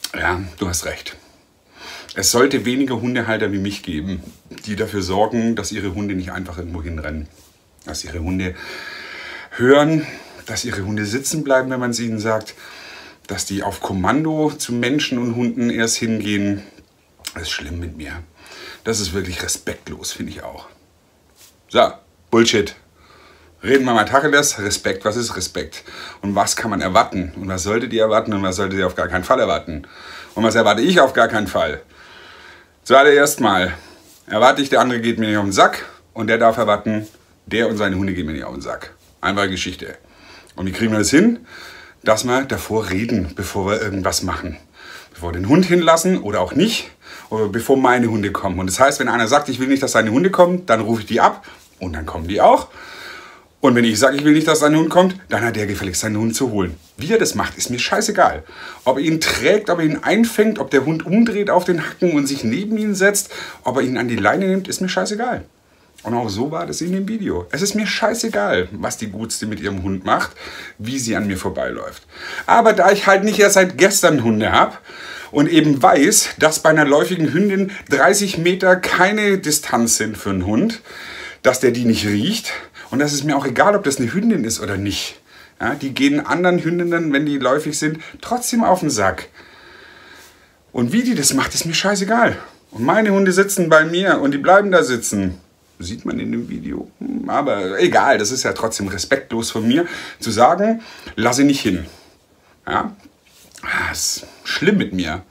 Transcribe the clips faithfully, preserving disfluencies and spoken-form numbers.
Ja, du hast recht. Es sollte weniger Hundehalter wie mich geben, die dafür sorgen, dass ihre Hunde nicht einfach irgendwo hinrennen. Dass ihre Hunde hören, dass ihre Hunde sitzen bleiben, wenn man es ihnen sagt. Dass die auf Kommando zu Menschen und Hunden erst hingehen. Das ist schlimm mit mir. Das ist wirklich respektlos, finde ich auch. So, Bullshit. Reden wir mal Tacheles. Respekt, was ist Respekt? Und was kann man erwarten? Und was solltet ihr erwarten und was solltet ihr auf gar keinen Fall erwarten? Und was erwarte ich auf gar keinen Fall? Zuallererst mal erwarte ich, der andere geht mir nicht auf den Sack und der darf erwarten, der und seine Hunde gehen mir nicht auf den Sack. Einfache Geschichte. Und wie kriegen wir das hin? Dass wir davor reden, bevor wir irgendwas machen. Bevor wir den Hund hinlassen oder auch nicht, oder bevor meine Hunde kommen. Und das heißt, wenn einer sagt, ich will nicht, dass seine Hunde kommen, dann rufe ich die ab und dann kommen die auch. Und wenn ich sage, ich will nicht, dass sein Hund kommt, dann hat der gefälligst seinen Hund zu holen. Wie er das macht, ist mir scheißegal. Ob er ihn trägt, ob er ihn einfängt, ob der Hund umdreht auf den Hacken und sich neben ihn setzt, ob er ihn an die Leine nimmt, ist mir scheißegal. Und auch so war das in dem Video. Es ist mir scheißegal, was die Gutste mit ihrem Hund macht, wie sie an mir vorbeiläuft. Aber da ich halt nicht erst seit gestern Hunde habe und eben weiß, dass bei einer läufigen Hündin dreißig Meter keine Distanz sind für einen Hund, dass der die nicht riecht und das ist mir auch egal, ob das eine Hündin ist oder nicht. Ja, die gehen anderen Hündinnen, wenn die läufig sind, trotzdem auf den Sack. Und wie die das macht, ist mir scheißegal. Und meine Hunde sitzen bei mir und die bleiben da sitzen. Sieht man in dem Video. Aber egal, das ist ja trotzdem respektlos von mir, zu sagen, lasse nicht hin. Ja? Das ist schlimm mit mir.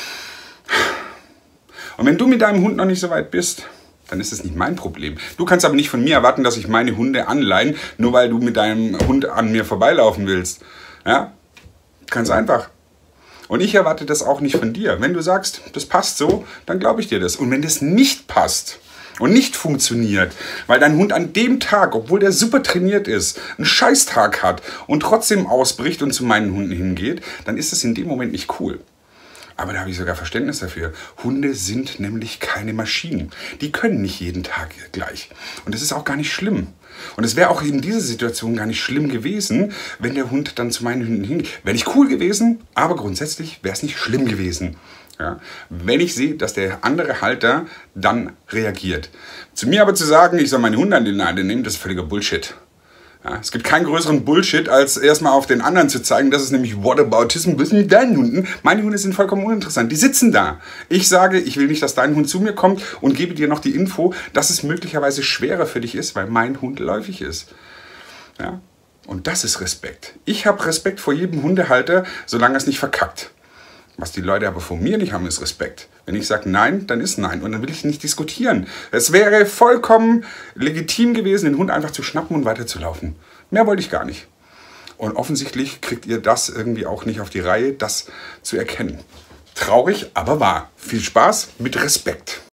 Und wenn du mit deinem Hund noch nicht so weit bist, dann ist das nicht mein Problem. Du kannst aber nicht von mir erwarten, dass ich meine Hunde anleihen, nur weil du mit deinem Hund an mir vorbeilaufen willst. Ja? Ganz einfach. Und ich erwarte das auch nicht von dir. Wenn du sagst, das passt so, dann glaube ich dir das. Und wenn das nicht passt und nicht funktioniert, weil dein Hund an dem Tag, obwohl der super trainiert ist, einen Scheißtag hat und trotzdem ausbricht und zu meinen Hunden hingeht, dann ist das in dem Moment nicht cool. Aber da habe ich sogar Verständnis dafür. Hunde sind nämlich keine Maschinen. Die können nicht jeden Tag gleich. Und das ist auch gar nicht schlimm. Und es wäre auch in dieser Situation gar nicht schlimm gewesen, wenn der Hund dann zu meinen Hunden hingeht. Wäre nicht cool gewesen, aber grundsätzlich wäre es nicht schlimm gewesen. Ja, wenn ich sehe, dass der andere Halter dann reagiert. Zu mir aber zu sagen, ich soll meine Hunde an die Leine nehmen, das ist völliger Bullshit. Ja, es gibt keinen größeren Bullshit, als erstmal auf den anderen zu zeigen, das ist nämlich Whataboutism, was ist mit deinen Hunden? Meine Hunde sind vollkommen uninteressant, die sitzen da. Ich sage, ich will nicht, dass dein Hund zu mir kommt und gebe dir noch die Info, dass es möglicherweise schwerer für dich ist, weil mein Hund läufig ist. Ja? Und das ist Respekt. Ich habe Respekt vor jedem Hundehalter, solange er es nicht verkackt. Was die Leute aber von mir nicht haben, ist Respekt. Wenn ich sage Nein, dann ist Nein. Und dann will ich nicht diskutieren. Es wäre vollkommen legitim gewesen, den Hund einfach zu schnappen und weiterzulaufen. Mehr wollte ich gar nicht. Und offensichtlich kriegt ihr das irgendwie auch nicht auf die Reihe, das zu erkennen. Traurig, aber wahr. Viel Spaß mit Respekt.